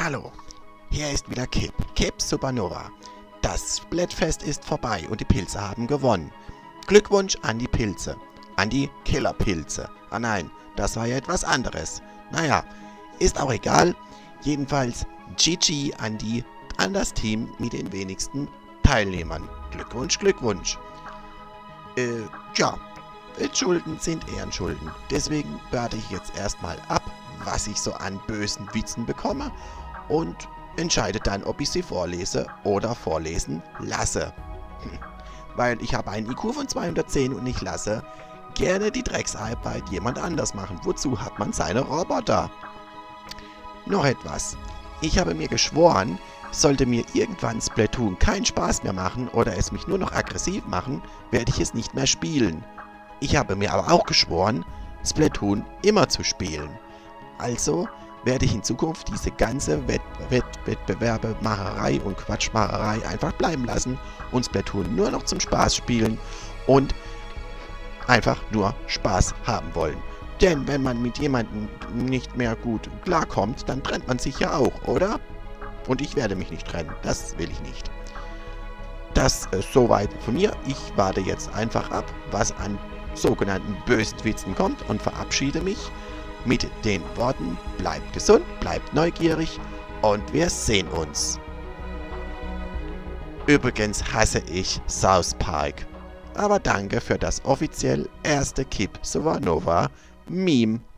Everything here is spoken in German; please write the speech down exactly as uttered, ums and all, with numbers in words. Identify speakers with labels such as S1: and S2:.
S1: Hallo, hier ist wieder Kip, Kip Supernova. Das Splatfest ist vorbei und die Pilze haben gewonnen. Glückwunsch an die Pilze, an die Killerpilze. Ah nein, das war ja etwas anderes. Naja, ist auch egal. Jedenfalls G G an, die, an das Team mit den wenigsten Teilnehmern. Glückwunsch, Glückwunsch. Äh, ja, Schulden sind Ehrenschulden. Deswegen warte ich jetzt erstmal ab, was ich so an bösen Witzen bekomme und entscheide dann, ob ich sie vorlese oder vorlesen lasse. Hm. Weil ich habe einen I Q von zweihundertzehn und ich lasse gerne die Drecksarbeit jemand anders machen. Wozu hat man seine Roboter? Noch etwas. Ich habe mir geschworen, sollte mir irgendwann Splatoon keinen Spaß mehr machen oder es mich nur noch aggressiv machen, werde ich es nicht mehr spielen. Ich habe mir aber auch geschworen, Splatoon immer zu spielen. Also werde ich in Zukunft diese ganze Wett Wett Wettbewerbe, Macherei und Quatschmacherei einfach bleiben lassen und Splatoon nur noch zum Spaß spielen und einfach nur Spaß haben wollen. Denn wenn man mit jemandem nicht mehr gut klarkommt, dann trennt man sich ja auch, oder? Und ich werde mich nicht trennen, das will ich nicht. Das ist soweit von mir. Ich warte jetzt einfach ab, was an sogenannten bösen Witzen kommt und verabschiede mich mit den Worten: bleibt gesund, bleibt neugierig und wir sehen uns. Übrigens hasse ich South Park. Aber danke für das offiziell erste Kip Supernova Meme.